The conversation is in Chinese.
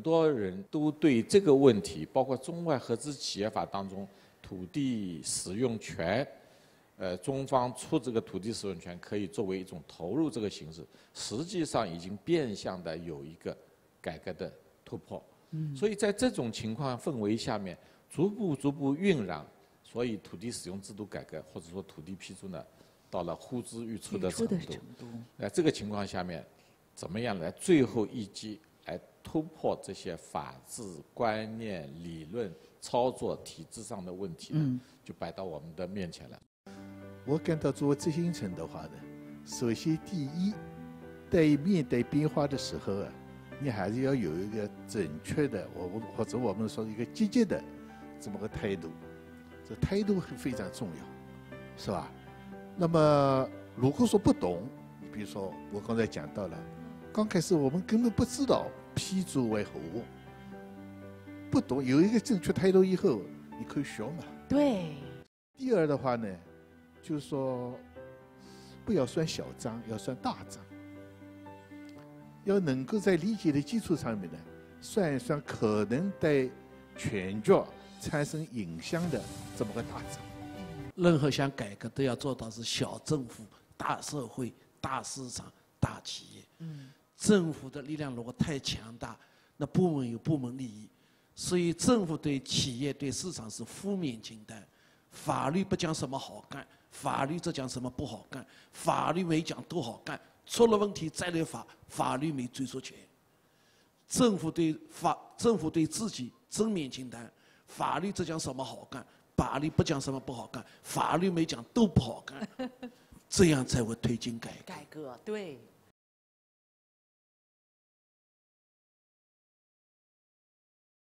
多人都对这个问题，包括中外合资企业法当中土地使用权，中方出这个土地使用权可以作为一种投入这个形式，实际上已经变相的有一个改革的突破。所以在这种情况氛围下面，逐步晕染，所以土地使用制度改革或者说土地批注呢，到了呼之欲出的程度。这个情况下面，怎么样来最后一击来突破这些法治观念、理论、操作体制上的问题呢？就摆到我们的面前了。 我感到作为执行层的话呢，首先第一，在面对变化的时候啊，你还是要有一个准确的，或者我们说一个积极的这么个态度，这态度非常重要，是吧？那么如果说不懂，比如说我刚才讲到了，刚开始我们根本不知道批注为何物，不懂有一个正确态度以后，你可以学嘛。 对。 第二的话呢，就是说不要算小账，要算大账。要能够在理解的基础上面呢，算一算可能对全局产生影响的这么个大账。 任何想改革都要做到是小政府、大社会、大市场、大企业。政府的力量如果太强大，那部门有部门利益，所以政府对企业、对市场是负面清单。法律不讲什么好干，法律只讲什么不好干，法律没讲都好干。出了问题再来法律没追溯权。政府对自己正面清单，法律只讲什么好干，法律不讲什么不好干，法律没讲都不好干，这样才会推进改革。 改革，对。